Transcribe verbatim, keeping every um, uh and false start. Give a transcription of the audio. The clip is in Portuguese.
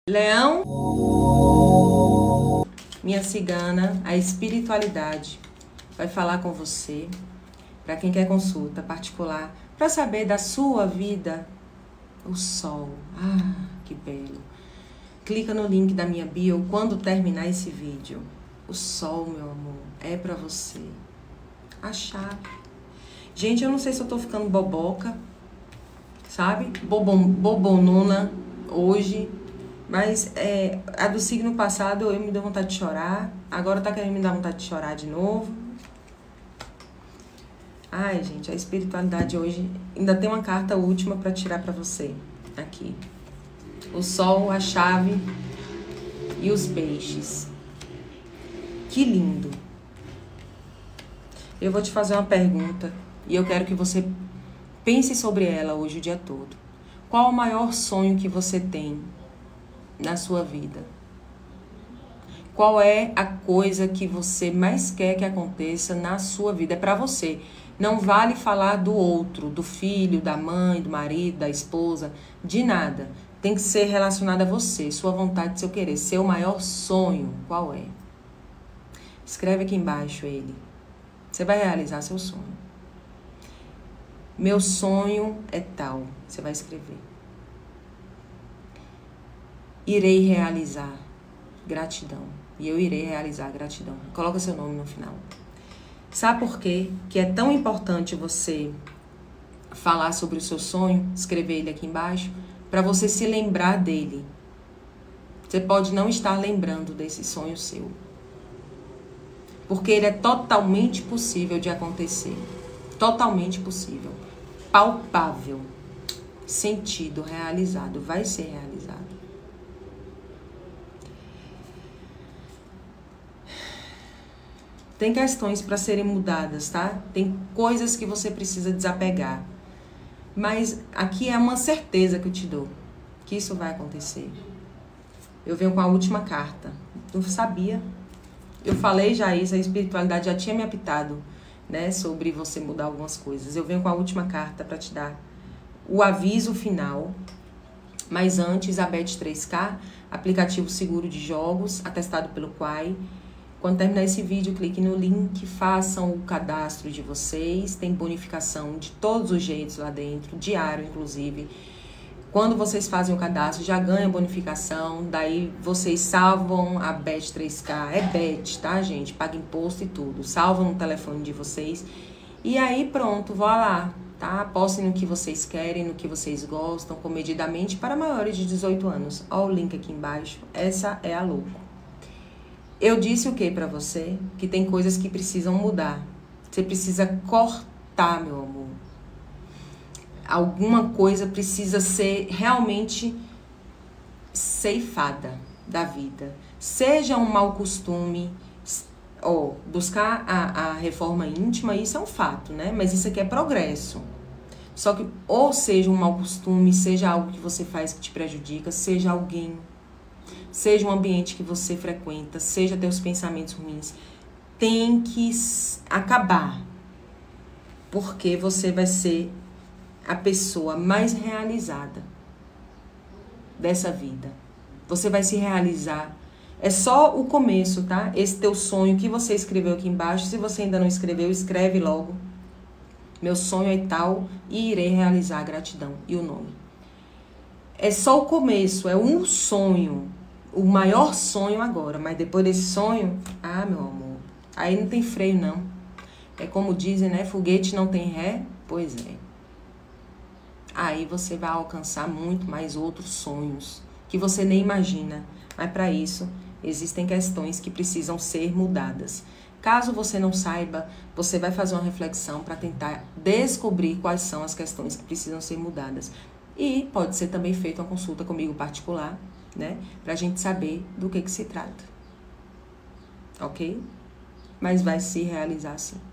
Leão, minha cigana, a espiritualidade vai falar com você, para quem quer consulta particular, para saber da sua vida, o sol. Ah, que belo. Clica no link da minha bio quando terminar esse vídeo. O sol, meu amor, é para você. A chave. Gente, eu não sei se eu tô ficando boboca, sabe? Bobon, bobonona hoje. Mas é, a do signo passado eu me deu vontade de chorar. Agora tá querendo me dar vontade de chorar de novo. Ai, gente, a espiritualidade hoje... Ainda tem uma carta última pra tirar pra você. Aqui. O sol, a chave e os peixes. Que lindo. Eu vou te fazer uma pergunta e eu quero que você pense sobre ela hoje o dia todo. Qual o maior sonho que você tem na sua vida? Qual é a coisa que você mais quer que aconteça na sua vida? É para você. Não vale falar do outro, do filho, da mãe, do marido, da esposa, de nada. Tem que ser relacionado a você, sua vontade, seu querer, seu maior sonho. Qual é? Escreve aqui embaixo ele. Você vai realizar seu sonho. Meu sonho é tal. Você vai escrever. Irei realizar gratidão. E eu irei realizar gratidão. Coloca seu nome no final. Sabe por quê que é tão importante você falar sobre o seu sonho? Escrever ele aqui embaixo. Para você se lembrar dele. Você pode não estar lembrando desse sonho seu. Porque ele é totalmente possível de acontecer. Totalmente possível. Palpável. Sentido, realizado. Vai ser realizado. Tem questões para serem mudadas, tá? Tem coisas que você precisa desapegar. Mas aqui é uma certeza que eu te dou. Que isso vai acontecer. Eu venho com a última carta. Eu sabia. Eu falei já isso, a espiritualidade já tinha me apitado, né? Sobre você mudar algumas coisas. Eu venho com a última carta para te dar o aviso final. Mas antes, a Bet três K, aplicativo seguro de jogos, atestado pelo Quai. Quando terminar esse vídeo, clique no link, façam o cadastro de vocês. Tem bonificação de todos os jeitos lá dentro, diário inclusive. Quando vocês fazem o cadastro, já ganha bonificação. Daí vocês salvam a Bet três K. É Bet, tá, gente? Paga imposto e tudo. Salvam no telefone de vocês. E aí pronto, vá lá, tá? Postem no que vocês querem, no que vocês gostam, comedidamente para maiores de dezoito anos. Ó o link aqui embaixo. Essa é a louco. Eu disse o que pra você? Que tem coisas que precisam mudar. Você precisa cortar, meu amor. Alguma coisa precisa ser realmente ceifada da vida. Seja um mau costume, ó, buscar a, a reforma íntima, isso é um fato, né? Mas isso aqui é progresso. Só que ou seja um mau costume, seja algo que você faz que te prejudica, seja alguém... Seja um ambiente que você frequenta, seja teus pensamentos ruins, tem que acabar. Porque você vai ser a pessoa mais realizada dessa vida. Você vai se realizar. É só o começo, tá? Esse teu sonho que você escreveu aqui embaixo. Se você ainda não escreveu, escreve logo. Meu sonho é tal e irei realizar a gratidão. E o nome. É só o começo, é um sonho. O maior sonho agora, mas depois desse sonho, ah, meu amor, aí não tem freio, não. É como dizem, né? Foguete não tem ré? Pois é. Aí você vai alcançar muito mais outros sonhos que você nem imagina. Mas para isso, existem questões que precisam ser mudadas. Caso você não saiba, você vai fazer uma reflexão para tentar descobrir quais são as questões que precisam ser mudadas. E pode ser também feita uma consulta comigo particular, né? Pra gente saber do que que se trata. Ok? Mas vai se realizar sim.